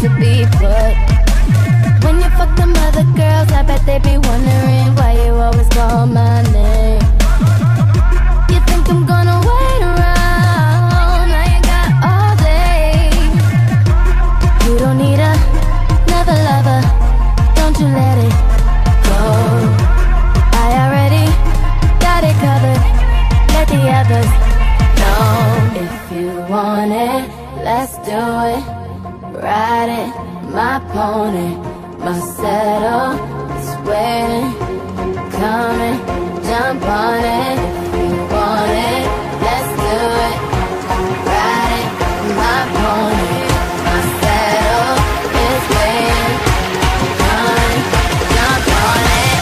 to be put. When you fuck them other girls, I bet they be wondering why you always call my name. You think I'm gonna wait around? I ain't got all day. You don't need another lover, don't you let it go. I already got it covered, let the others know. If you want it, let's do it. Ride it, my pony, my saddle is waiting. Come and jump on it. If you want it, let's do it. Ride it, my pony, my saddle is waiting. Come and jump on it.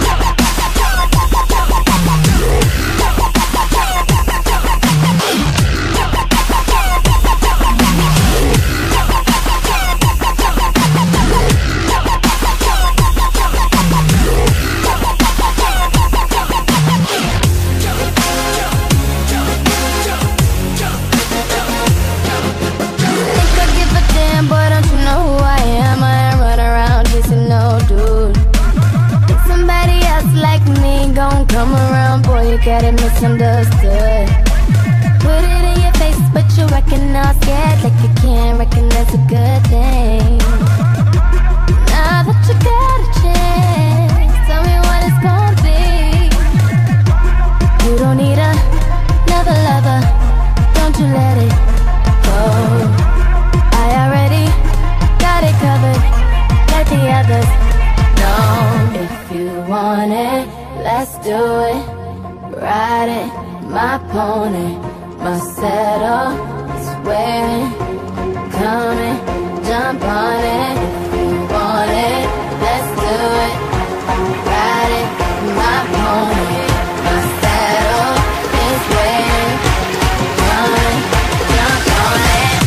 Come around, boy, you got it misunderstood. Put it in your face, but you reckon I'm scared, like you can't recognize a good thing. Now that you got a chance, tell me what it's gonna be. You don't need another lover, don't you let it go. I already got it covered, let the others know. If you want it, let's do it. Ride it, my pony, my saddle is waiting. Come and jump on it. If you want it, let's do it. Ride it, my pony, my saddle is waiting. Come and jump on it.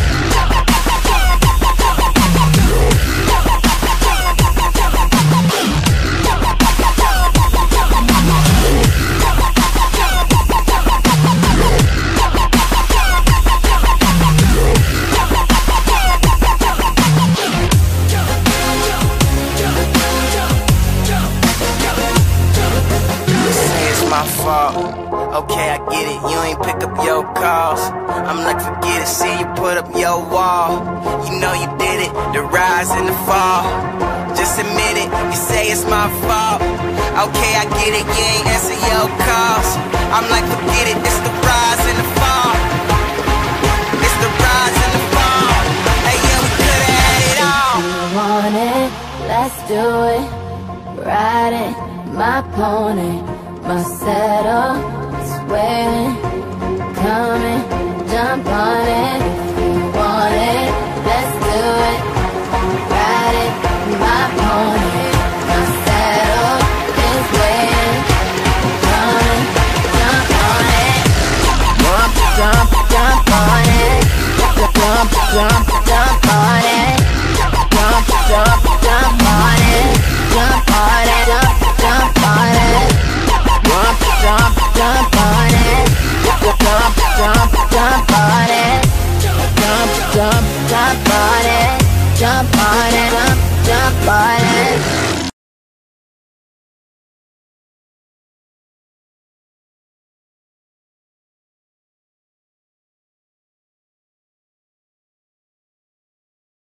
My fault. Okay, I get it, you ain't pick up your calls. I'm like, forget it, see you put up your wall. You know you did it, the rise and the fall. Just admit it, you say it's my fault. Okay, I get it, you ain't answer your calls. I'm like, forget it, it's the rise and the fall. It's the rise and the fall. Hey, yeah, we could've had it all. If you want it, let's do it. Ride it, my pony, my saddle is waiting. Come and jump on it. If you want it, let's do it. Ride it, my pony, my saddle is waiting. Come and jump on it. Jump, jump, jump on it. Jump, jump, jump on it. Jump, jump, jump on it. Jump on it, jump on it. Jump, jump, jump on it. Jump, jump, jump on it. Jump, jump, jump on it. Jump on it, jump on it.